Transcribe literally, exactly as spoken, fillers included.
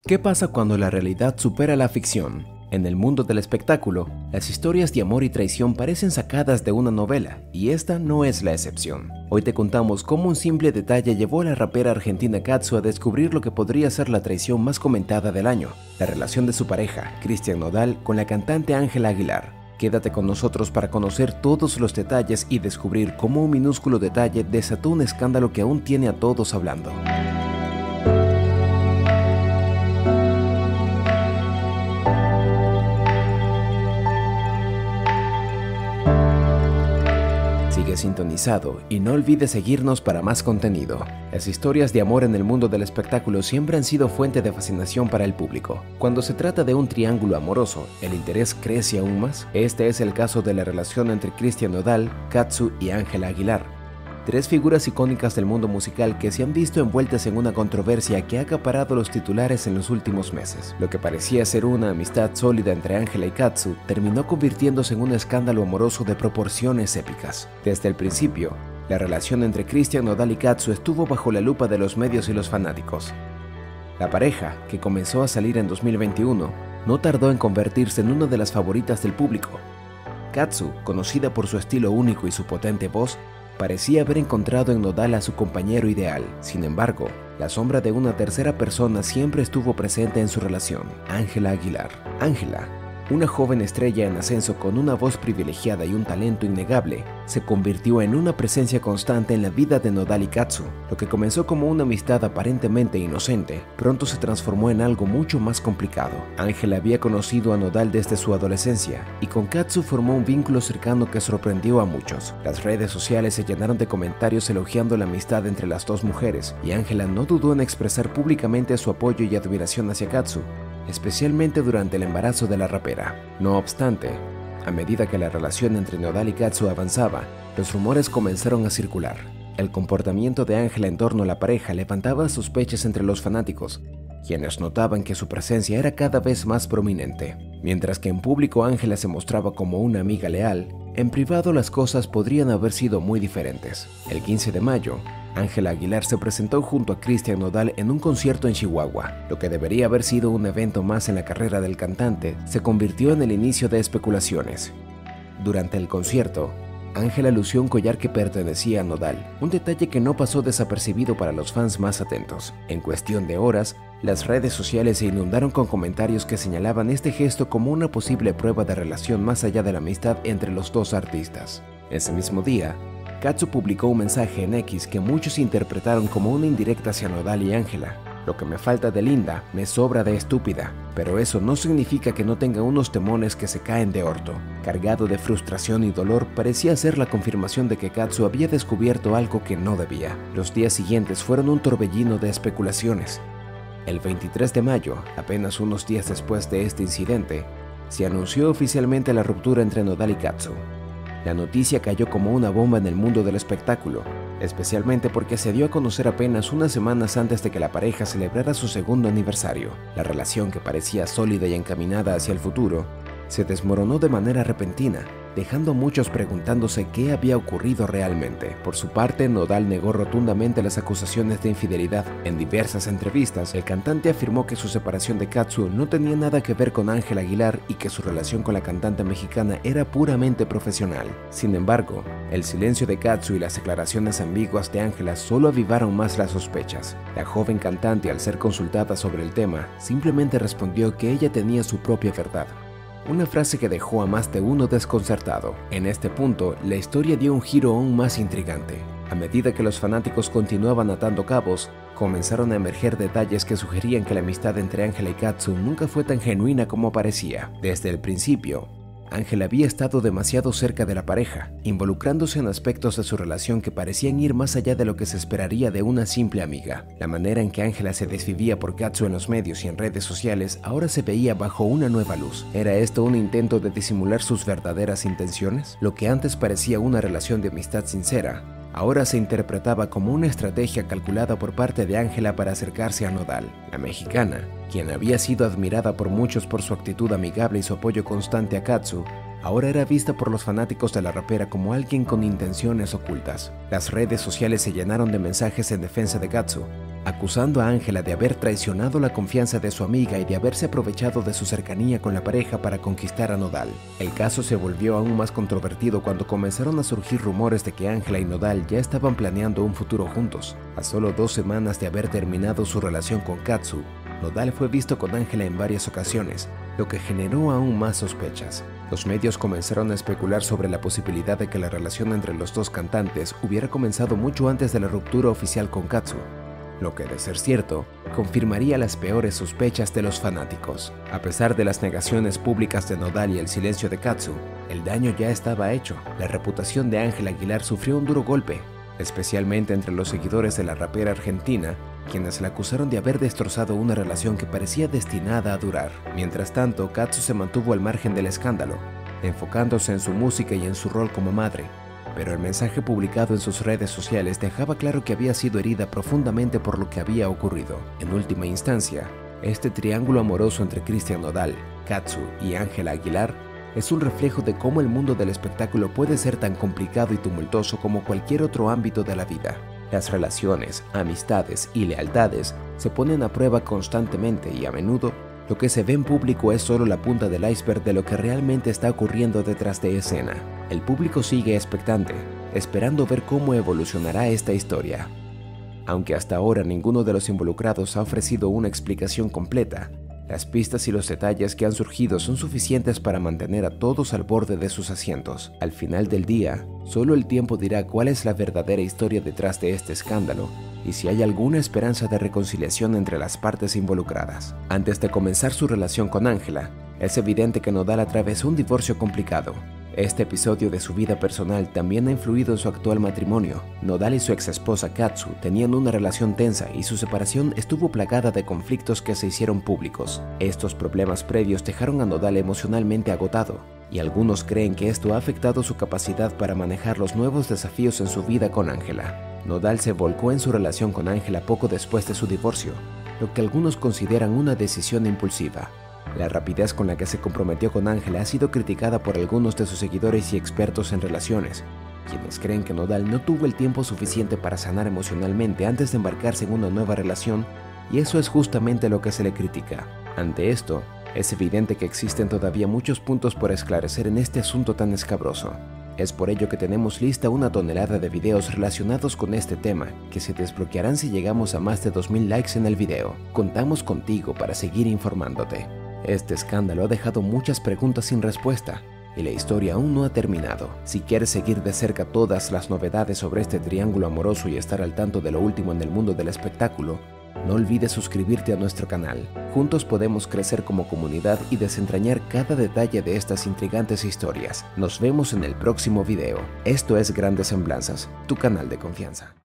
¿Qué pasa cuando la realidad supera la ficción? En el mundo del espectáculo, las historias de amor y traición parecen sacadas de una novela, y esta no es la excepción. Hoy te contamos cómo un simple detalle llevó a la rapera argentina Katsu a descubrir lo que podría ser la traición más comentada del año, la relación de su pareja, Christian Nodal, con la cantante Ángela Aguilar. Quédate con nosotros para conocer todos los detalles y descubrir cómo un minúsculo detalle desató un escándalo que aún tiene a todos hablando. Sigue sintonizado y no olvides seguirnos para más contenido. Las historias de amor en el mundo del espectáculo siempre han sido fuente de fascinación para el público. Cuando se trata de un triángulo amoroso, el interés crece aún más. Este es el caso de la relación entre Christian Nodal, Katsu y Ángela Aguilar. Tres figuras icónicas del mundo musical que se han visto envueltas en una controversia que ha acaparado los titulares en los últimos meses. Lo que parecía ser una amistad sólida entre Ángela y Katsu terminó convirtiéndose en un escándalo amoroso de proporciones épicas. Desde el principio, la relación entre Christian Nodal y Katsu estuvo bajo la lupa de los medios y los fanáticos. La pareja, que comenzó a salir en dos mil veintiuno, no tardó en convertirse en una de las favoritas del público. Katsu, conocida por su estilo único y su potente voz, parecía haber encontrado en Nodal a su compañero ideal. Sin embargo, la sombra de una tercera persona siempre estuvo presente en su relación, Ángela Aguilar. Ángela, una joven estrella en ascenso con una voz privilegiada y un talento innegable, se convirtió en una presencia constante en la vida de Nodal y Katsu. Lo que comenzó como una amistad aparentemente inocente, pronto se transformó en algo mucho más complicado. Ángela había conocido a Nodal desde su adolescencia y con Katsu formó un vínculo cercano que sorprendió a muchos. Las redes sociales se llenaron de comentarios elogiando la amistad entre las dos mujeres, y Ángela no dudó en expresar públicamente su apoyo y admiración hacia Katsu, especialmente durante el embarazo de la rapera. No obstante, a medida que la relación entre Nodal y Katsu avanzaba, los rumores comenzaron a circular. El comportamiento de Ángela en torno a la pareja levantaba sospechas entre los fanáticos, quienes notaban que su presencia era cada vez más prominente. Mientras que en público Ángela se mostraba como una amiga leal, en privado las cosas podrían haber sido muy diferentes. El quince de mayo, Ángela Aguilar se presentó junto a Christian Nodal en un concierto en Chihuahua. Lo que debería haber sido un evento más en la carrera del cantante se convirtió en el inicio de especulaciones. Durante el concierto, Ángela lució un collar que pertenecía a Nodal, un detalle que no pasó desapercibido para los fans más atentos. En cuestión de horas, las redes sociales se inundaron con comentarios que señalaban este gesto como una posible prueba de relación más allá de la amistad entre los dos artistas. Ese mismo día, Katsu publicó un mensaje en X que muchos interpretaron como una indirecta hacia Nodal y Ángela. Lo que me falta de linda, me sobra de estúpida, pero eso no significa que no tenga unos temones que se caen de orto. Cargado de frustración y dolor, parecía ser la confirmación de que Katsu había descubierto algo que no debía. Los días siguientes fueron un torbellino de especulaciones. El veintitrés de mayo, apenas unos días después de este incidente, se anunció oficialmente la ruptura entre Nodal y Katsu. La noticia cayó como una bomba en el mundo del espectáculo, especialmente porque se dio a conocer apenas unas semanas antes de que la pareja celebrara su segundo aniversario. La relación, que parecía sólida y encaminada hacia el futuro, se desmoronó de manera repentina, dejando a muchos preguntándose qué había ocurrido realmente. Por su parte, Nodal negó rotundamente las acusaciones de infidelidad. En diversas entrevistas, el cantante afirmó que su separación de Katsu no tenía nada que ver con Ángela Aguilar y que su relación con la cantante mexicana era puramente profesional. Sin embargo, el silencio de Katsu y las declaraciones ambiguas de Ángela solo avivaron más las sospechas. La joven cantante, al ser consultada sobre el tema, simplemente respondió que ella tenía su propia verdad. Una frase que dejó a más de uno desconcertado. En este punto, la historia dio un giro aún más intrigante. A medida que los fanáticos continuaban atando cabos, comenzaron a emerger detalles que sugerían que la amistad entre Ángela y Katsu nunca fue tan genuina como parecía. Desde el principio, Ángela había estado demasiado cerca de la pareja, involucrándose en aspectos de su relación que parecían ir más allá de lo que se esperaría de una simple amiga. La manera en que Ángela se desvivía por Katsu en los medios y en redes sociales ahora se veía bajo una nueva luz. ¿Era esto un intento de disimular sus verdaderas intenciones? Lo que antes parecía una relación de amistad sincera, ahora se interpretaba como una estrategia calculada por parte de Ángela para acercarse a Nodal. La mexicana, quien había sido admirada por muchos por su actitud amigable y su apoyo constante a Katsu, ahora era vista por los fanáticos de la rapera como alguien con intenciones ocultas. Las redes sociales se llenaron de mensajes en defensa de Katsu, acusando a Ángela de haber traicionado la confianza de su amiga y de haberse aprovechado de su cercanía con la pareja para conquistar a Nodal. El caso se volvió aún más controvertido cuando comenzaron a surgir rumores de que Ángela y Nodal ya estaban planeando un futuro juntos. A solo dos semanas de haber terminado su relación con Katsu, Nodal fue visto con Ángela en varias ocasiones, lo que generó aún más sospechas. Los medios comenzaron a especular sobre la posibilidad de que la relación entre los dos cantantes hubiera comenzado mucho antes de la ruptura oficial con Katsu, lo que, de ser cierto, confirmaría las peores sospechas de los fanáticos. A pesar de las negaciones públicas de Nodal y el silencio de Katsu, el daño ya estaba hecho. La reputación de Ángela Aguilar sufrió un duro golpe, especialmente entre los seguidores de la rapera argentina, quienes la acusaron de haber destrozado una relación que parecía destinada a durar. Mientras tanto, Katsu se mantuvo al margen del escándalo, enfocándose en su música y en su rol como madre. Pero el mensaje publicado en sus redes sociales dejaba claro que había sido herida profundamente por lo que había ocurrido. En última instancia, este triángulo amoroso entre Christian Nodal, Katsu y Ángela Aguilar es un reflejo de cómo el mundo del espectáculo puede ser tan complicado y tumultuoso como cualquier otro ámbito de la vida. Las relaciones, amistades y lealtades se ponen a prueba constantemente y a menudo lo que se ve en público es solo la punta del iceberg de lo que realmente está ocurriendo detrás de escena. El público sigue expectante, esperando ver cómo evolucionará esta historia. Aunque hasta ahora ninguno de los involucrados ha ofrecido una explicación completa, las pistas y los detalles que han surgido son suficientes para mantener a todos al borde de sus asientos. Al final del día, solo el tiempo dirá cuál es la verdadera historia detrás de este escándalo y si hay alguna esperanza de reconciliación entre las partes involucradas. Antes de comenzar su relación con Ángela, es evidente que Nodal atravesó un divorcio complicado. Este episodio de su vida personal también ha influido en su actual matrimonio. Nodal y su exesposa Katsu tenían una relación tensa y su separación estuvo plagada de conflictos que se hicieron públicos. Estos problemas previos dejaron a Nodal emocionalmente agotado, y algunos creen que esto ha afectado su capacidad para manejar los nuevos desafíos en su vida con Ángela. Nodal se volcó en su relación con Ángela poco después de su divorcio, lo que algunos consideran una decisión impulsiva. La rapidez con la que se comprometió con Ángela ha sido criticada por algunos de sus seguidores y expertos en relaciones, quienes creen que Nodal no tuvo el tiempo suficiente para sanar emocionalmente antes de embarcarse en una nueva relación, y eso es justamente lo que se le critica. Ante esto, es evidente que existen todavía muchos puntos por esclarecer en este asunto tan escabroso. Es por ello que tenemos lista una tonelada de videos relacionados con este tema, que se desbloquearán si llegamos a más de dos mil likes en el video. Contamos contigo para seguir informándote. Este escándalo ha dejado muchas preguntas sin respuesta, y la historia aún no ha terminado. Si quieres seguir de cerca todas las novedades sobre este triángulo amoroso y estar al tanto de lo último en el mundo del espectáculo, no olvides suscribirte a nuestro canal. Juntos podemos crecer como comunidad y desentrañar cada detalle de estas intrigantes historias. Nos vemos en el próximo video. Esto es Grandes Semblanzas, tu canal de confianza.